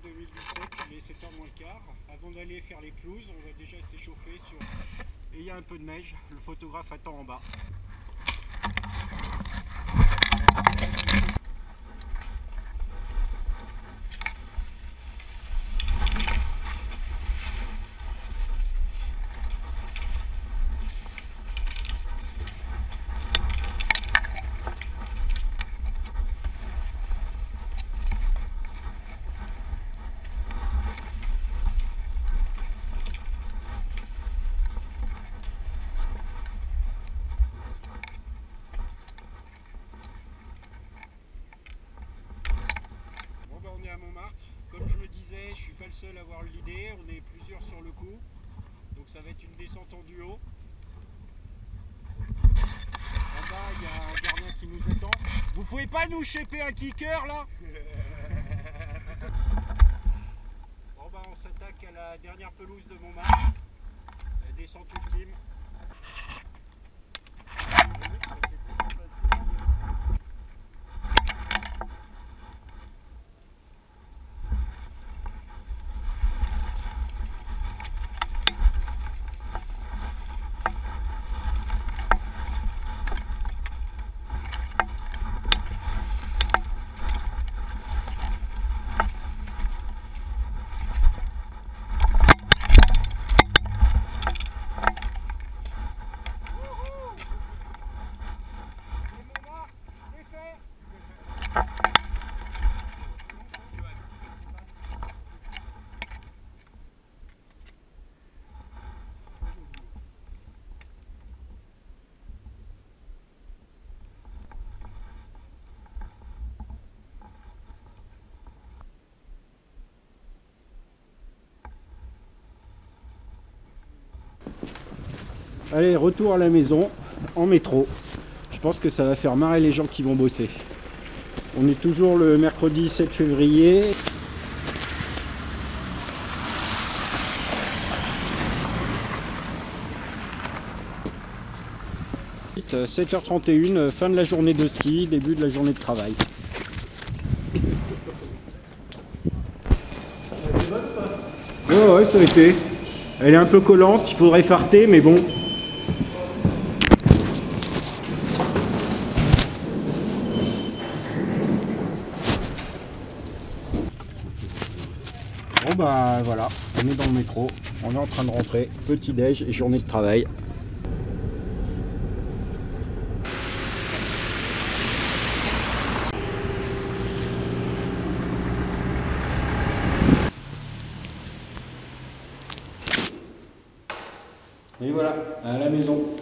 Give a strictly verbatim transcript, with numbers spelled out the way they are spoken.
deux mille dix-sept, il est sept heures moins le quart. Avant d'aller faire les pelouses, on va déjà s'échauffer sur... Et il y a un peu de neige, le photographe attend en bas. On est à Montmartre, comme je le disais, je suis pas le seul à avoir l'idée, on est plusieurs sur le coup, donc ça va être une descente en duo. En bas il y a un gardien qui nous attend. Vous pouvez pas nous shaper un kicker là? Bon bah on s'attaque à la dernière pelouse de Montmartre, la descente ultime. Allez, retour à la maison, en métro. Je pense que ça va faire marrer les gens qui vont bosser. On est toujours le mercredi sept février. sept heures trente et une, fin de la journée de ski, début de la journée de travail. Oh ouais, ça a été. Elle est un peu collante, il faudrait farter, mais bon. Bon bah voilà, on est dans le métro, on est en train de rentrer, petit déj et journée de travail. Et voilà, à la maison.